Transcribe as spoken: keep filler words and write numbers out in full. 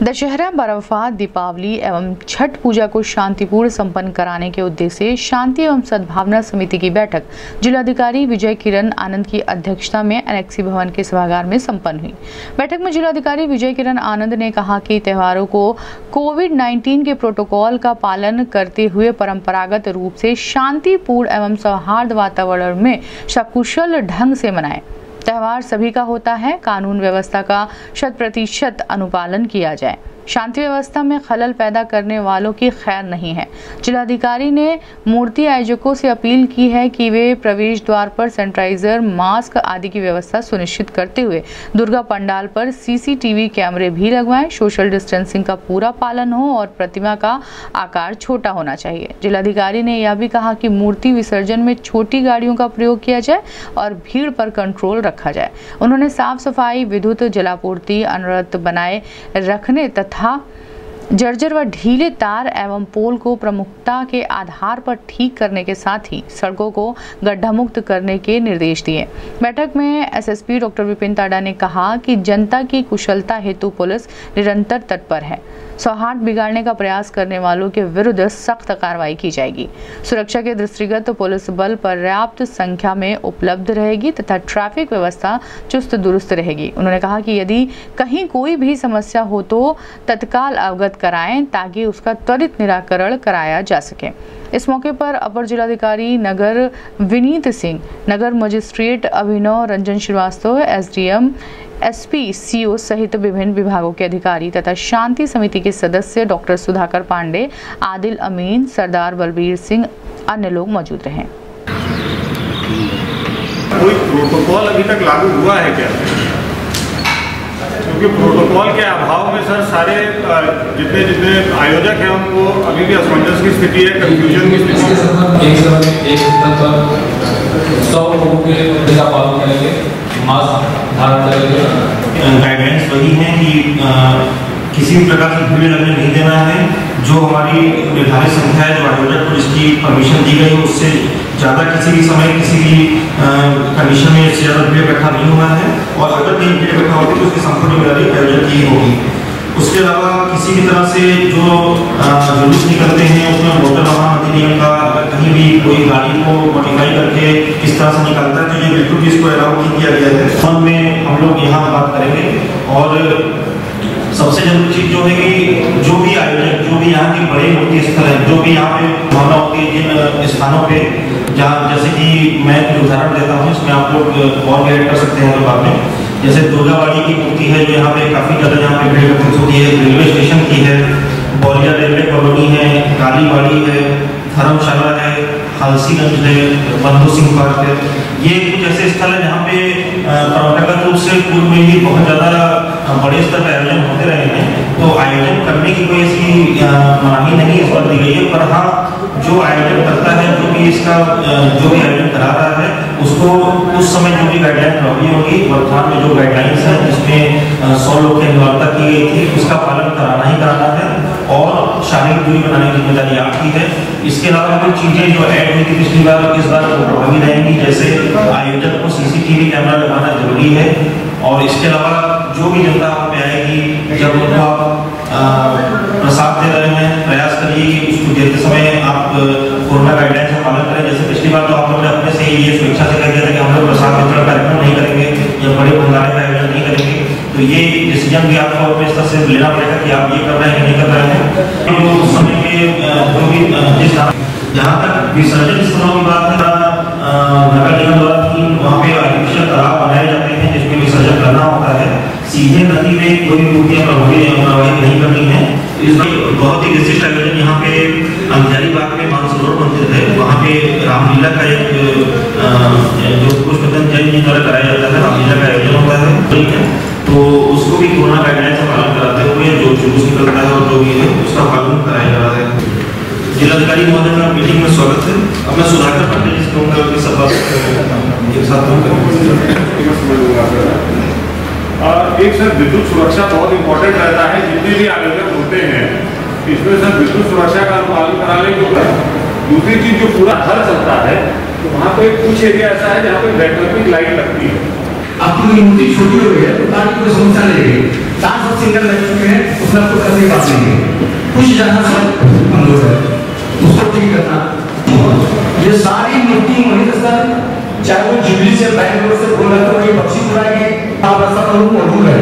दशहरा, बरफात, दीपावली एवं छठ पूजा को शांतिपूर्ण संपन्न कराने के उद्देश्य से शांति एवं सद्भावना समिति की बैठक जिलाधिकारी विजय किरण आनंद की अध्यक्षता में एनेक्सी भवन के सभागार में संपन्न हुई। बैठक में जिलाधिकारी विजय किरण आनंद ने कहा कि त्योहारों को कोविड नाइन्टीन के प्रोटोकॉल का पालन करते हुए परंपरागत रूप से शांतिपूर्ण एवं सौहार्द वातावरण में सकुशल ढंग से मनाएं। त्योहार सभी का होता है, कानून व्यवस्था का शत प्रतिशत अनुपालन किया जाए। शांति व्यवस्था में खलल पैदा करने वालों की खैर नहीं है। जिलाधिकारी ने मूर्ति आयोजकों से अपील की है कि वे प्रवेश द्वार पर सैनिटाइजर, मास्क आदि की व्यवस्था सुनिश्चित करते हुए दुर्गा पंडाल पर सीसीटीवी कैमरे भी लगवाएं, सोशल डिस्टेंसिंग का पूरा पालन हो और प्रतिमा का आकार छोटा होना चाहिए। जिलाधिकारी ने यह भी कहा कि मूर्ति विसर्जन में छोटी गाड़ियों का प्रयोग किया जाए और भीड़ पर कंट्रोल रखा जाए। उन्होंने साफ सफाई, विद्युत, जलापूर्ति अनवरत बनाए रखने तथा जर्जर व ढीले तार एवं पोल को प्रमुखता के आधार पर ठीक करने के साथ ही सड़कों को गड्ढा मुक्त करने के निर्देश दिए। बैठक में एसएसपी डॉक्टर विपिन ताडा ने कहा कि जनता की कुशलता हेतु पुलिस निरंतर तत्पर है। सौहार्द बिगाड़ने का प्रयास करने वालों के विरुद्ध सख्त कार्रवाई की जाएगी। सुरक्षा के दृष्टिगत पुलिस बल पर्याप्त संख्या में उपलब्ध रहेगी तथा ट्रैफिक व्यवस्था चुस्त दुरुस्त रहेगी। उन्होंने कहा कि यदि कहीं कोई भी समस्या हो तो तत्काल अवगत कराएं ताकि उसका त्वरित निराकरण कराया जा सके। इस मौके पर अपर जिलाधिकारी नगर विनीत सिंह, नगर magistrate Abhinav Ranjan Srivastava, SDM, SP, CO सहित विभिन्न विभागों के अधिकारी तथा शांति समिति के सदस्य डॉक्टर सुधाकर पांडे, आदिल अमीन, सरदार बलबीर सिंह, अन्य लोग मौजूद रहे। कोई प्रोटोकॉल अभी तक लागू हुआ है क्या? क्योंकि प्रोटोकॉल के अभाव में सर सारे जितने जितने आयोजक हैं उनको अभी भी असमंजस की स्थिति है, कंफ्यूजन की स्थिति है। एक समय एक स्तर पर सौ लोगों के का पालन करेंगे, मास्क धारण करेंगे। गाइडलाइंस वही है कि आ, किसी भी प्रकार की भीड़ लगने नहीं देना है। जो हमारी निर्धारित संख्या है, जो आयोजक को जिसकी परमिशन दी गई है, उससे ज़्यादा किसी भी समय किसी भी कंडीशन में इससे ज़्यादा भीड़ इकट्ठा नहीं होना है। और अगर कहीं भीड़ इकट्ठा होती है तो उसकी संपूर्ण जिम्मेदारी आयोजक की होगी। उसके अलावा किसी भी तरह से जो जुलूस निकलते हैं उसमें मोटर वाहन अधिनियम का कहीं भी कोई गाड़ी को मॉडिफाई करके इस तरह से निकलता है तो ये बिल्कुल भी इसको अलाउ नहीं किया गया है। फन में हम लोग यहाँ बात करेंगे और सबसे जरूरी चीज जो है कि जो भी आयोजक, जो भी यहाँ के बड़े मूर्ति स्थल है, जो भी यहाँ पे भावना होती है जिन स्थानों पे, जहाँ जैसे कि मैं कुछ उदाहरण देता हूँ, इसमें आप लोग और गाइड कर सकते हैं बाद में। जैसे दुर्गाबाड़ी की मूर्ति है जो यहाँ पे काफी ज्यादा यहाँ पे भीड़ इकट्ठी होती है, रेलवे स्टेशन की है, बौलिया रेलवे कॉलोनी है, कालीबाड़ी है, धर्मशाला है, हलसीगंज है, बंधु सिंह पार्क है। ये कुछ ऐसे स्थल है जहाँ पे परंपरागत रूप से पूर्व में ही बहुत ज्यादा बड़े स्तर पर आयोजन होते रहे हैं। तो आयोजन करने की कोई ऐसी मनाही नहीं इस पर दी गई है, पर हाँ जो आयोजन करता है, जो भी इसका जो भी आयोजन करा रहा है, उसको उस समय जो भी गाइडलाइन प्रभावी होगी, वर्तमान में जो गाइडलाइंस है जिसमें सौ लोग की अनिवार्यता की गई थी, उसका पालन कराना ही कराना है और शारीरिक दूरी बनाने की जिम्मेदारी आपकी है। इसके अलावा कुछ चीजें जो ऐड हुई थी पिछली बार, इस बार प्रभावी रहेंगी। जैसे आयोजक को सीसीटीवी कैमरा लगाना जरूरी है और इसके अलावा जो भी जनता वहाँ पे आएगी, जब उनको आप प्रसाद दे रहे हैं, प्रयास करिए कि उसको देते समय आप कोरोना गाइडलाइंस का पालन करें। जैसे पिछली बार तो आप लोगों ने अपने से ये स्वेच्छा से कह दिया था कि हम लोग प्रसाद वितरण कार्यक्रम नहीं करेंगे या बड़े भंडारे का आयोजन नहीं करेंगे, तो ये डिसीजन भी आपको अपने स्तर से लेना पड़ेगा कि आप ये कर रहे हैं कि नहीं कर रहे हैं। तो उस समय के जो भी जिस जहाँ तक विसर्जन स्थलों की बात है, नगर निगम द्वारा तीन वहाँ पे आर्टिफिशियल तालाब बनाए जाते हैं जिसमें विसर्जन करना होता है। सीधे नदी में कोई मूर्तियाँ प्रवाहित नहीं करनी है। इसलिए बहुत ही विशिष्ट आयोजन यहाँ पे अंजारी बाग में मानसरोवर मंदिर है, वहाँ पे रामलीला का एक जो पुष्पदन जैन जी द्वारा कराया जाता है, रामलीला का आयोजन होता है, ठीक है। तो उसको भी कोरोना गाइडलाइन का पालन कराते हुए जो जुलूस निकलता है और जो भी है उसका पालन कराया जा रहा है। जिलाधिकारी महोदय का मीटिंग में स्वागत है। अब मैं सुधाकर पांडे जी से कहूँगा कि सब एक साथ एक सर विद्युत सुरक्षा बहुत इंपॉर्टेंट रहता है। जितने भी आयोजक होते हैं इसमें सर विद्युत सुरक्षा का पालन करा लेंगे। दूसरी चीज जो पूरा घर चलता है तो वहाँ पे कुछ एरिया ऐसा है जहाँ पे वैकल्पिक लाइट लगती है। आपकी मूर्ति छोटी हो गई है तो तार की कोई समस्या नहीं रहेगी। तार सब सिंगल लग चुके हैं, उसमें की बात नहीं है, कुछ जहाँ सब कमजोर है उसको ठीक करना। ये सारी मूर्ति वही दस्ता है, चाहे वो जुबली से बैंगलोर से बोल रहे तो ये बख्शी पूरा की आप रास्ता पर मौजूद है,